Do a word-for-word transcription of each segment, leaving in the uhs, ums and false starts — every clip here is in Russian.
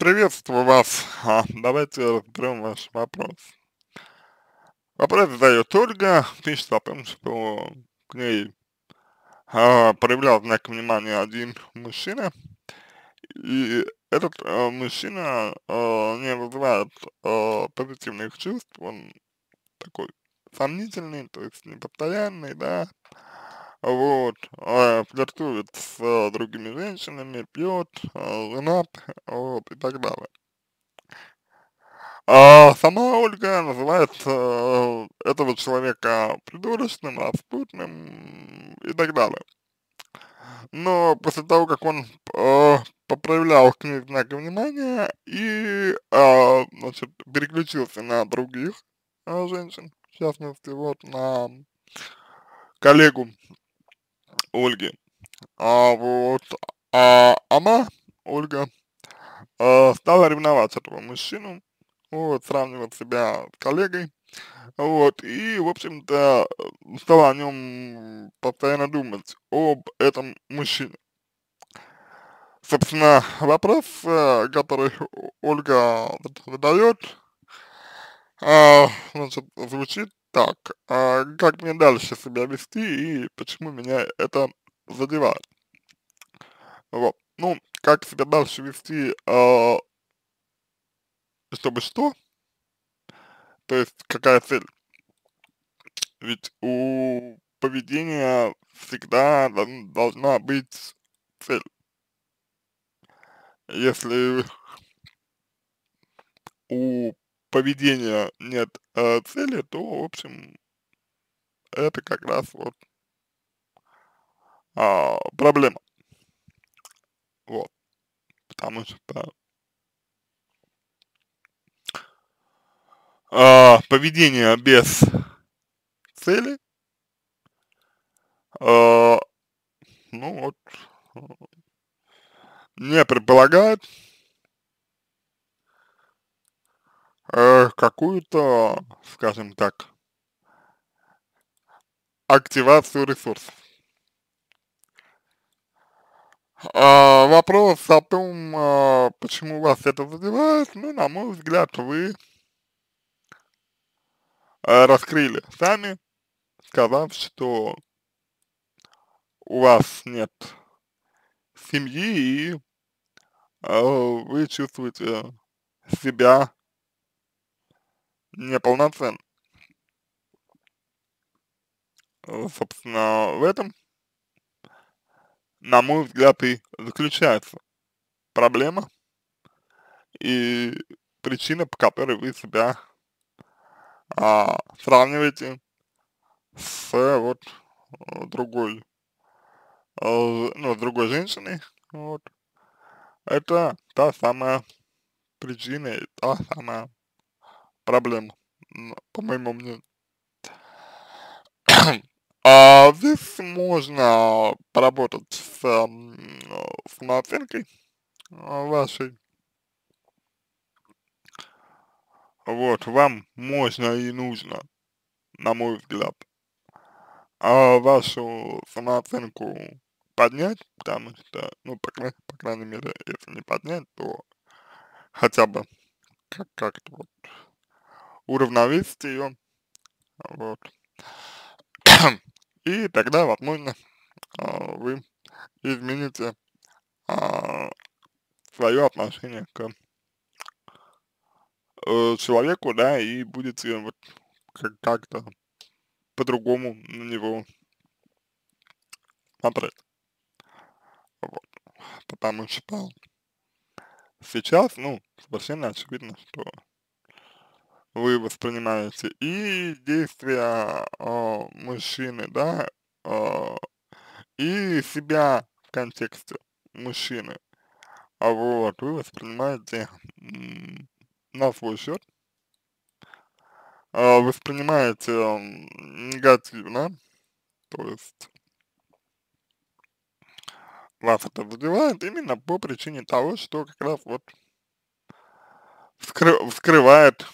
Приветствую вас. А, давайте разберем ваш вопрос. Вопрос задает Ольга, пишет о том, что к ней а, проявлял знак внимания один мужчина, и этот а, мужчина а, не вызывает а, позитивных чувств, он такой сомнительный, то есть непостоянный, да, вот, а, флиртует с а, другими женщинами, пьет, а, женат, вот, и так далее. А сама Ольга называет э, этого человека придурочным, распутным и так далее. Но после того, как он э, попроявлял к ней знаки внимания и, а, значит, переключился на других а, женщин, в частности, вот на коллегу Ольги, а вот, а она, Ольга, э, стала ревновать этого мужчину, вот, сравнивать себя с коллегой. Вот, и, в общем-то, э, стала о нем постоянно думать, об этом мужчине. Собственно, вопрос, э, который О- Ольга вот задает, а, значит, звучит так: а, как мне дальше себя вести и почему меня это задевает? Вот. Ну, как себя дальше вести, а, чтобы что? То есть какая цель? Ведь у поведения всегда дол- должна быть цель. Если у поведения нет э, цели, то, в общем, это как раз вот а, проблема. Вот, потому что а, поведение без цели, а, ну вот, не предполагает э, какую-то, скажем так, активацию ресурсов. А, вопрос о том, а, почему вас это задевает, ну, на мой взгляд, вы э, раскрыли сами, сказав, что у вас нет семьи и а, вы чувствуете себя неполноценно. Э, Собственно, в этом, на мой взгляд, и заключается проблема и причина, по которой вы себя а, сравниваете с вот э, другой, э, ну, с другой женщиной. Вот. Это та самая причина и та самая проблема, м, по моему мнению. А здесь можно поработать с ам, э, самооценкой а, вашей. Вот, вам можно и нужно, на мой взгляд, а, вашу самооценку поднять, потому что, ну, по, кра- по крайней мере, если не поднять, то хотя бы как- как-то вот уравновесить ее, вот. И тогда, возможно, а, вы измените а, свое отношение к э, человеку, да, и будете вот как- как-то по-другому на него смотреть. Вот. Потому что сейчас, ну, совершенно очевидно, что вы воспринимаете и действия а, мужчины, да, а, и себя в контексте мужчины. А вот вы воспринимаете м, на свой счет, а, воспринимаете м, негативно, то есть вас это задевает именно по причине того, что как раз вот вскры- вскрывает,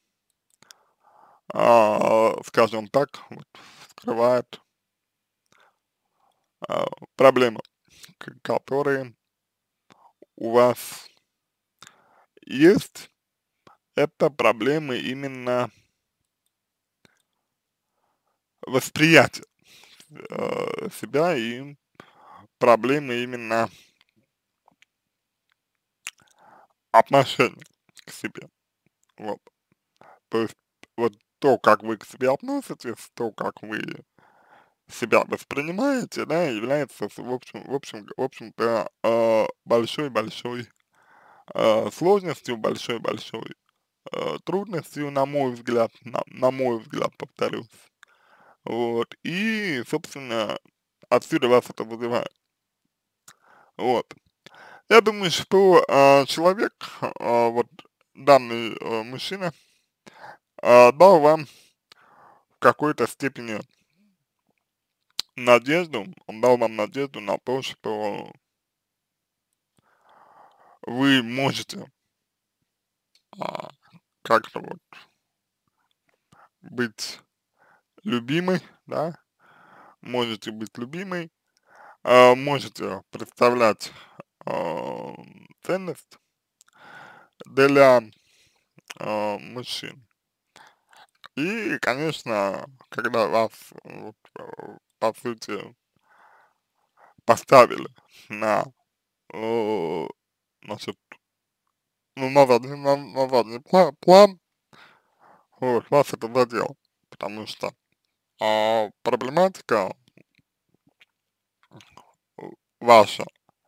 а, скажем так, вот, вскрывает а, проблемы, к- которые у вас есть, это проблемы именно восприятия э, себя и проблемы именно отношения к себе. Вот. То есть вот то, как вы к себе относитесь, то, как вы себя воспринимаете, да, является, в общем, в общем, в общем-то, э, большой-большой э, сложностью, большой-большой э, трудностью, на мой взгляд, на, на мой взгляд, повторюсь. Вот. И, собственно, отсюда вас это вызывает. Вот. Я думаю, что э, человек, э, вот данный э, мужчина, э, дал вам в какой-то степени надежду, он дал вам надежду на то, что вы можете а, как-то вот быть любимой, да, можете быть любимой, а, можете представлять а, ценность для а, мужчин. И, конечно, когда вас, вот, э, по сути, поставили на, э, значит, ну, на задний, на, на задний пла- план, вот, вас это задело, потому что а, проблематика э, ваша,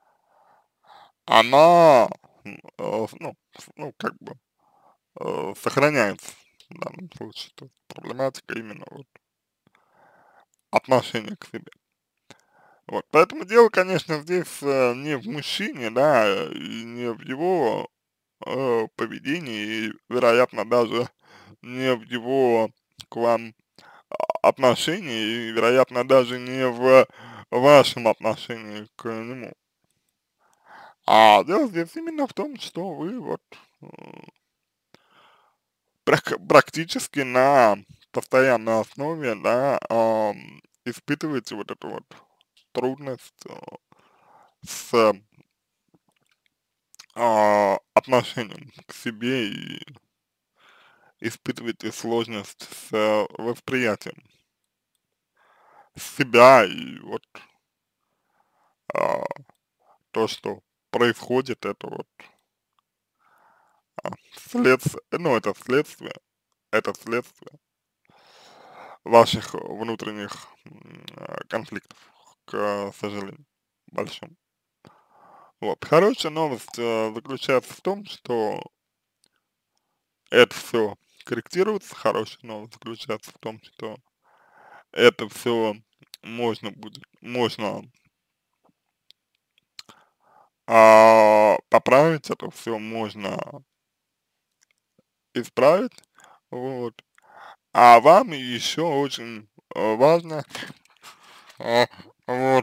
она, м, э, ну, с- ну, как бы, э, сохраняется в данном случае, то есть проблематика именно вот отношения к себе. Вот, поэтому дело, конечно, здесь э, не в мужчине, да, э, и не в его э, поведении, и, вероятно, даже не в его к вам отношении, и, вероятно, даже не в вашем отношении к нему. А дело здесь именно в том, что вы вот э, прак- практически на постоянной основе, да, ам, испытываете вот эту вот трудность э, с а, отношением к себе и испытываете сложность с э, восприятием себя и вот а, то, что происходит, это вот а, следствие, ну, это следствие, это следствие ваших внутренних м, а, конфликтов, к сожалению, большому. Вот. Хорошая новость э, заключается в том, что это все корректируется. Хорошая новость заключается в том, что это все можно будет, можно а, поправить, это все можно исправить. Вот. А вам еще очень э, важно, а, вот,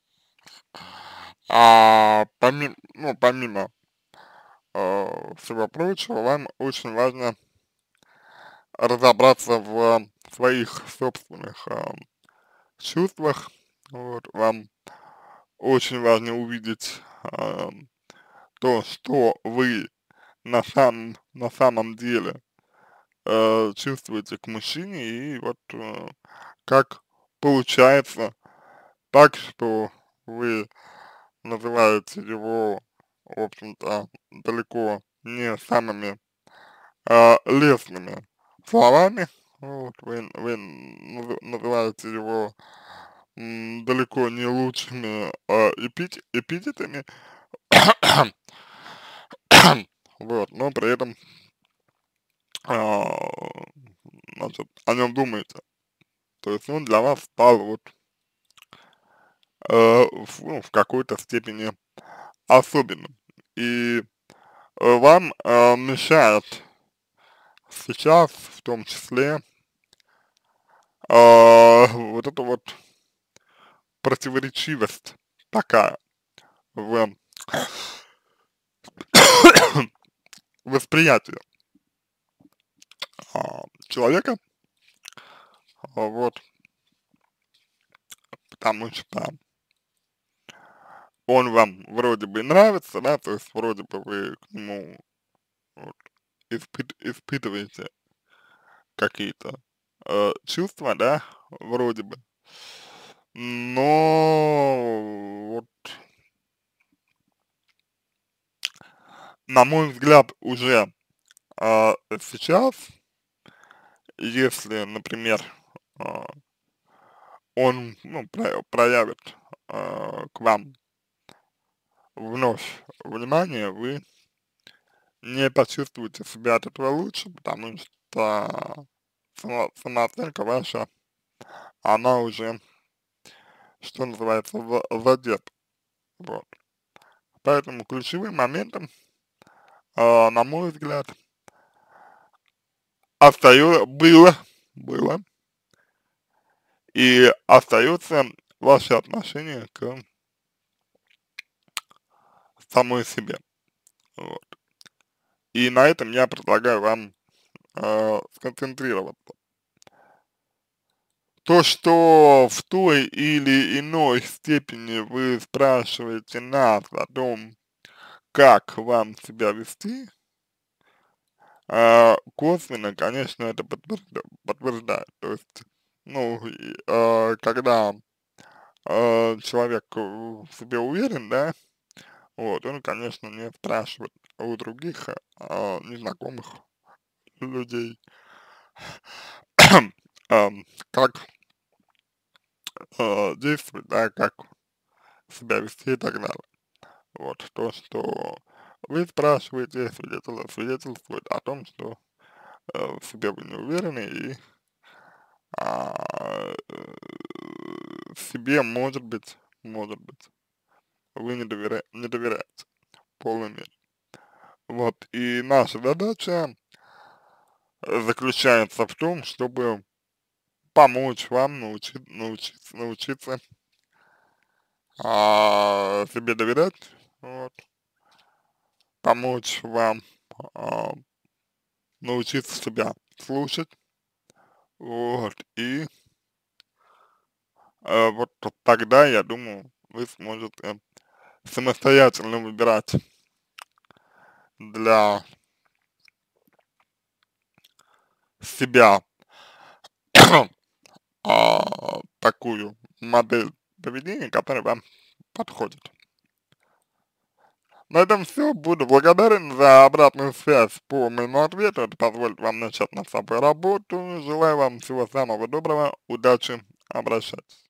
а, помимо, ну, помимо э, всего прочего, вам очень важно разобраться в своих собственных а, чувствах. Вот, вам очень важно увидеть а, то, что вы на самом, на самом деле э, чувствуете к мужчине, и вот э, как получается так, что вы называете его, в общем-то, далеко не самыми а, лестными словами. Вот, вы, вы наз- называете его м, далеко не лучшими а, эпит- эпитетами, вот, но при этом а, значит, о нем думаете. То есть он для вас стал вот э, в, ну, в какой-то степени особенным. И э, вам э, мешает сейчас, в том числе, э, вот эта вот противоречивость такая в восприятии а, человека, а, вот, потому что он вам вроде бы нравится, да, то есть вроде бы вы к нему вот, испыт, испытываете какие-то э, чувства, да, вроде бы, но вот, на мой взгляд, уже а, сейчас, если, например, а, он, ну, про- проявит а, к вам вновь внимание, вы не почувствуете себя от этого лучше, потому что само- самооценка ваша, она уже, что называется, в- задета. Вот. Поэтому ключевым моментом, а, на мой взгляд, остается, было, было и остается ваше отношение к самой себе. Вот. И на этом я предлагаю вам э, сконцентрироваться. То, что в той или иной степени вы спрашиваете нас о том, как вам себя вести, а, косвенно, конечно, это подтвержда- подтверждает. То есть, ну, и, а, когда а, человек э, в себе уверен, да, вот, он, конечно, не спрашивает у других а, незнакомых людей, ам, как а, действовать, да, как себя вести и так далее. Вот, то, что вы спрашиваете, свидетель- свидетельствует о том, что э, в себе вы не уверены и а, э, себе, может быть, может быть, вы не, доверя не доверяете в полной мере. Вот, и наша задача э, заключается в том, чтобы помочь вам научи научиться, научиться а, себе доверять, вот, помочь вам а, научиться себя слушать, вот, и э, вот тогда, я думаю, вы сможете самостоятельно выбирать для себя а, такую модель поведения, которая вам подходит. На этом все. Буду благодарен за обратную связь по моему ответу. Это позволит вам начать над собой работу. Желаю вам всего самого доброго. Удачи. Обращайтесь.